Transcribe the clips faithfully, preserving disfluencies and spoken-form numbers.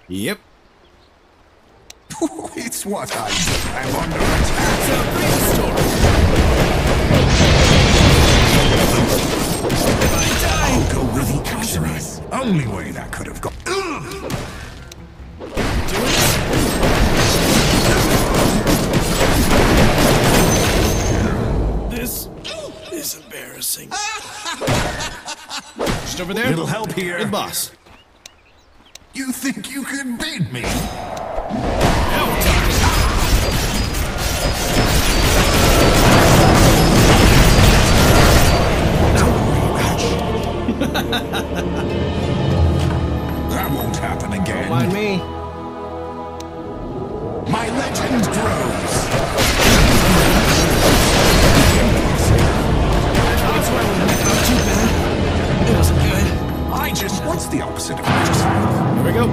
Yep. It's what I do. I'm under attack. It's a great story. If I die, I'll go with the exercise. Only way that could have gone. this is embarrassing. Just over there. Little help here. Good boss. You think you can beat me? Hell, That won't happen again. Don't mind me. My legend grows. That's why we went not too bad. It wasn't good. I just... What's the opposite of just... Here we go.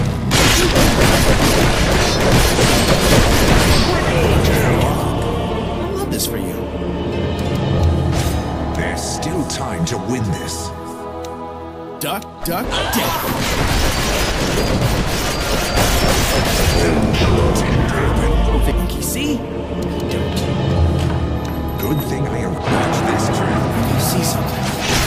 I love this for you. There's still time to win this. Duck, duck, duck. Think you see? You don't. Good thing I arranged this trip. You see something.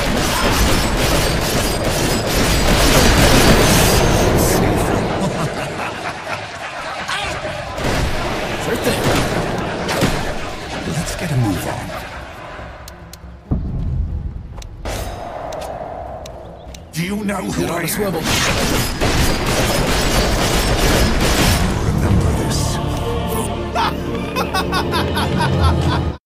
Sure thing. Let's get a move on. Do you know who Get I on a am? swivel. Remember this.